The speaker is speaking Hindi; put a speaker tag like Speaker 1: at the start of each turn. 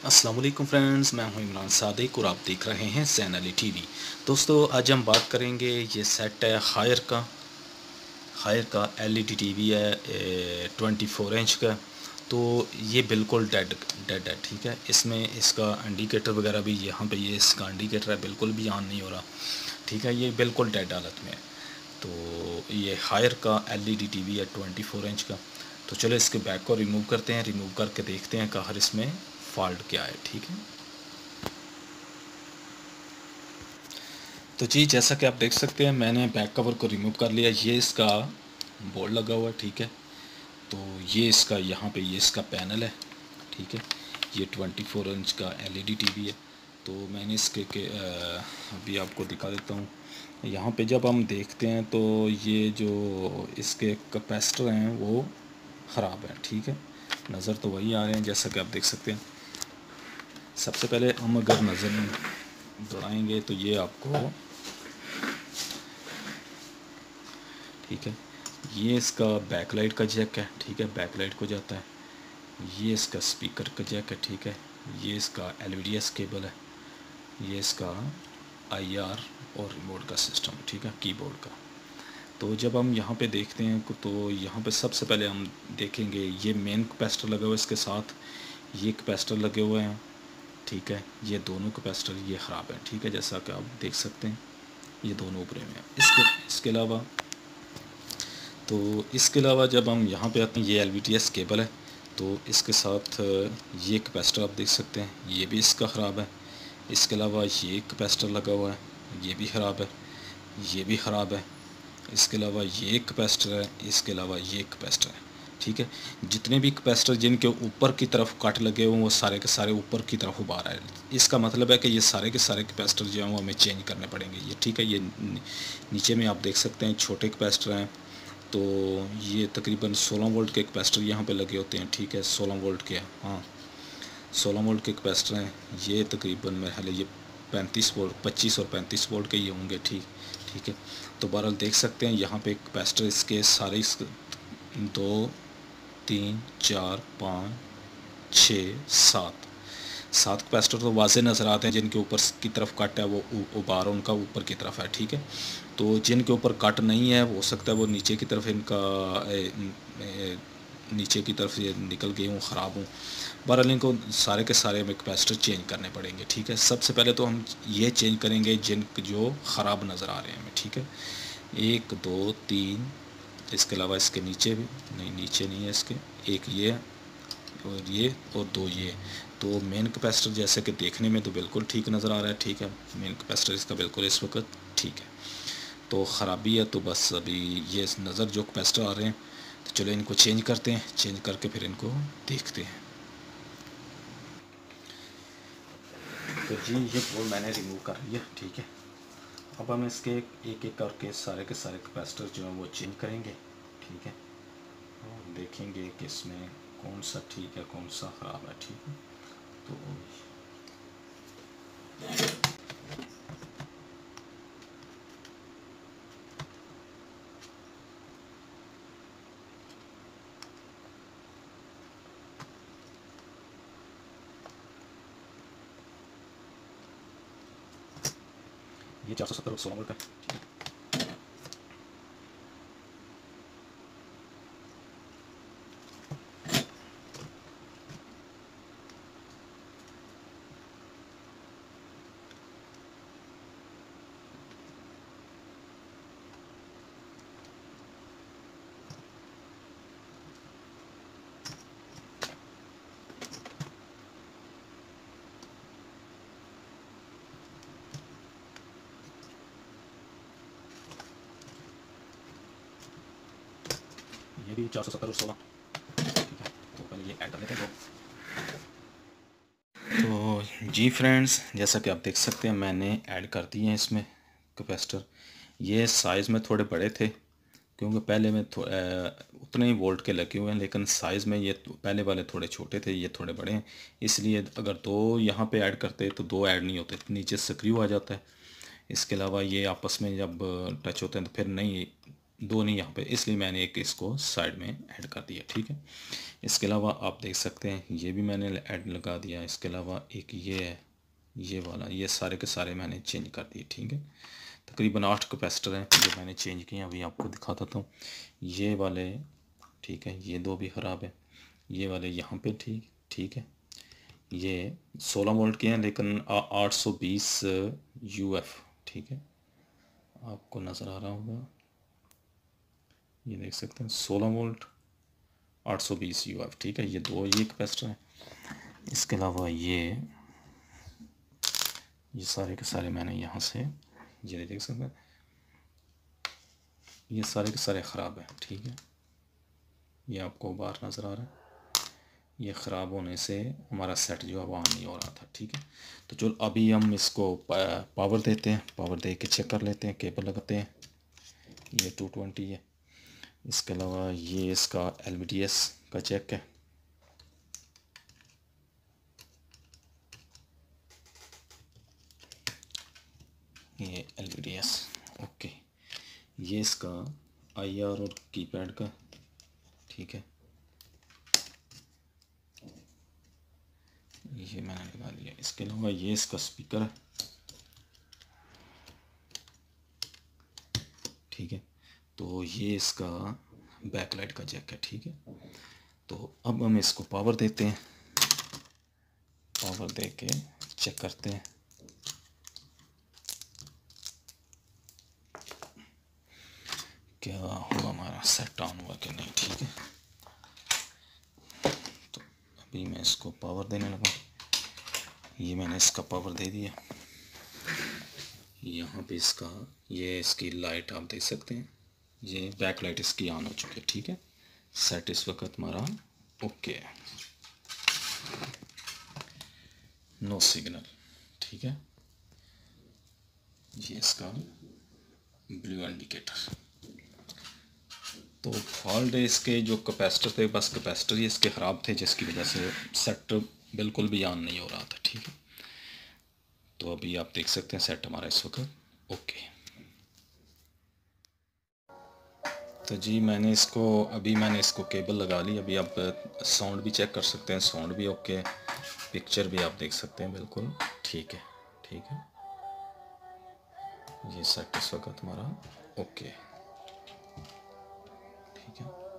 Speaker 1: अस्सलाम वालेकुम फ्रेंड्स, मैं हूं इमरान सादिक और आप देख रहे हैं सैन अली टीवी। दोस्तों, आज हम बात करेंगे, ये सेट है हायर का एलईडी टीवी है 24 इंच का। तो ये बिल्कुल डेड डेड है, ठीक है। इसमें इसका इंडिकेटर वगैरह भी यहाँ पे ये इसका इंडिकेटर है, बिल्कुल भी ऑन नहीं हो रहा, ठीक है। ये बिल्कुल डेड हालत में है। तो ये हायर का एलईडी टीवी है 24 इंच का। तो चलो इसके बैक को रिमूव करते हैं, रिमूव करके देखते हैं कि हर इसमें फॉल्ट क्या है, ठीक है। तो जी, जैसा कि आप देख सकते हैं, मैंने बैक कवर को रिमूव कर लिया। ये इसका बोर्ड लगा हुआ है, ठीक है। तो ये इसका यहाँ पे ये इसका पैनल है, ठीक है। ये 24 इंच का एलईडी टीवी है। तो मैंने अभी आपको दिखा देता हूँ। यहाँ पे जब हम देखते हैं तो ये जो इसके कैपेसिटर हैं वो ख़राब है, ठीक है। नज़र तो वही आ रहे हैं जैसा कि आप देख सकते हैं। सबसे पहले हम अगर नज़र दौड़ाएंगे तो ये आपको, ठीक है, ये इसका बैकलाइट का जैक है, ठीक है, बैकलाइट को जाता है। ये इसका स्पीकर का जैक है, ठीक है। ये इसका एलवीडीएस केबल है। ये इसका आईआर और रिमोट का सिस्टम, ठीक है, कीबोर्ड का। तो जब हम यहाँ पे देखते हैं तो यहाँ पे सबसे पहले हम देखेंगे ये मेन कैपेसिटर लगा हुआ है, इसके साथ ये कैपेसिटर लगे हुए हैं, ठीक है। ये दोनों कैपेसिटर ये ख़राब है, ठीक है, जैसा कि आप देख सकते हैं, ये दोनों ऊपरे में है। इसके अलावा जब हम यहाँ पे आते हैं, ये एलवीडीएस केबल है। तो इसके साथ ये कैपेसिटर आप देख सकते हैं, ये भी इसका ख़राब है। इसके अलावा ये कैपेसिटर लगा हुआ है, ये भी ख़राब है, ये भी ख़राब है। इसके अलावा ये कैपेसिटर है, इसके अलावा ये कैपेसिटर है, ठीक है। जितने भी कैपेसिटर जिनके ऊपर की तरफ कट लगे हुए वो सारे के सारे ऊपर की तरफ उबार है। इसका मतलब है कि ये सारे के सारे कैपेसिटर जो हैं वो हमें चेंज करने पड़ेंगे, ये, ठीक है। ये नीचे में आप देख सकते हैं छोटे कैपेसिटर हैं। तो ये तकरीबन 16 वोल्ट के कैपेसिटर यहाँ पे लगे होते हैं, ठीक है, 16 वोल्ट के, हाँ, 16 वोल्ट के कैपेसिटर हैं। ये तकरीबन मेरे ख्याल ये 35 वोल्ट, 25 और 35 वोल्ट के ये होंगे, ठीक है। तो बहरहाल देख सकते हैं यहाँ पे कैपेसिटर इसके सारे 2 3 4 5 6 7 कैपेसिटर तो वाजे नज़र आते हैं। जिनके ऊपर की तरफ कट है वो उबार उनका ऊपर की तरफ है, ठीक है। तो जिनके ऊपर कट नहीं है हो सकता है वो नीचे की तरफ इनका नीचे की तरफ ये निकल गई हूँ, ख़राब हूँ। बहरहाल इनको सारे के सारे हमें कैपेसिटर चेंज करने पड़ेंगे, ठीक है। सबसे पहले तो हम ये चेंज करेंगे जो ख़राब नज़र आ रहे हैं हमें, ठीक है। 1 2 3, इसके अलावा इसके नीचे भी नहीं, नीचे नहीं है इसके, एक ये और ये और 2 ये। तो मेन कैपेसिटर जैसे कि देखने में तो बिल्कुल ठीक नज़र आ रहा है, ठीक है। मेन कैपेसिटर इसका बिल्कुल इस वक्त ठीक है। तो ख़राबी है तो बस अभी ये नज़र जो कैपेसिटर आ रहे हैं, तो चलो इनको चेंज करते हैं, चेंज करके फिर इनको देखते हैं। तो जी, ये बोर्ड मैंने रिमूव कर लिया, ठीक है। अब हम इसके एक एक करके सारे के सारे कैपेसिटर जो हैं वो चेंज करेंगे, ठीक है। और देखेंगे कि इसमें कौन सा ठीक है कौन सा ख़राब है, ठीक है। तो ये 470 और 16 वोल्ट का, ठीक है। ये भी 470 और 16, ठीक है। तो पहले ये ऐड कर लेते हैं। तो जी फ्रेंड्स, जैसा कि आप देख सकते हैं मैंने ऐड कर दिए हैं इसमें कैपेसिटर। ये साइज़ में थोड़े बड़े थे क्योंकि पहले में उतने ही वोल्ट के लगे हुए हैं, लेकिन साइज़ में ये पहले वाले थोड़े छोटे थे, ये थोड़े बड़े हैं। इसलिए अगर 2 यहाँ पे ऐड करते तो 2 ऐड नहीं होते, नीचे स्क्रू आ जाता है। इसके अलावा ये आपस में जब टच होते हैं तो फिर नहीं दो नहीं यहाँ पे, इसलिए मैंने एक इसको साइड में ऐड कर दिया। ठीक है, इसके अलावा आप देख सकते हैं ये भी मैंने ऐड लगा दिया। इसके अलावा एक ये है, ये वाला, ये सारे के सारे मैंने चेंज कर दिए। ठीक है, तकरीबन 8 कैपेसिटर हैं जो मैंने चेंज किए, अभी आपको दिखाता हूँ। ये वाले ठीक है, ये दो भी ख़राब है, ये वाले यहाँ पे ठीक है। ये 16 वोल्ट के हैं लेकिन 820 UF। ठीक है, आपको नज़र आ रहा होगा, ये देख सकते हैं 16 वोल्ट 820 UF। ठीक है, ये दो ये कैपेसिटर हैं। इसके अलावा ये सारे के सारे मैंने यहाँ से, ये देख सकते हैं, ये सारे के सारे ख़राब हैं। ठीक है, ये आपको बाहर नज़र आ रहा है, ये ख़राब होने से हमारा सेट जो है वो ऑन नहीं हो रहा था। ठीक है, तो चलो अभी हम इसको पावर देते हैं, पावर दे के चेक कर लेते हैं, केबल लगाते हैं। ये 220 है। इसके अलावा ये इसका LVDS का चेक है। ये LVDS ओके। ये इसका IR और कीपैड का। ठीक है, ये मैंने लगा दिया। इसके अलावा ये इसका स्पीकर है। ठीक है, तो ये इसका बैकलाइट का जैक है। ठीक है, तो अब हम इसको पावर देते हैं, पावर दे के चेक करते हैं क्या हुआ, हमारा सेट ऑन हुआ कि नहीं। ठीक है, तो अभी मैं इसको पावर देने लगा। ये मैंने इसका पावर दे दिया। यहाँ पे इसका ये इसकी लाइट आप देख सकते हैं, ये बैक लाइट इसकी ऑन हो चुकी है। ठीक है, सेट इस वक्त हमारा ओके है, नो सिग्नल। ठीक है, ये इसका ब्लू इंडिकेटर। तो फॉल्ट इसके जो कैपेसिटर थे, बस कैपेसिटर ही इसके ख़राब थे जिसकी वजह से सेट बिल्कुल भी ऑन नहीं हो रहा था। ठीक है, तो अभी आप देख सकते हैं सेट हमारा इस वक्त ओके। तो जी मैंने इसको केबल लगा ली। अभी आप साउंड भी चेक कर सकते हैं, साउंड भी ओके है, पिक्चर भी आप देख सकते हैं बिल्कुल ठीक है। ठीक है, ये सेट इस वक्त हमारा ओके। ठीक है।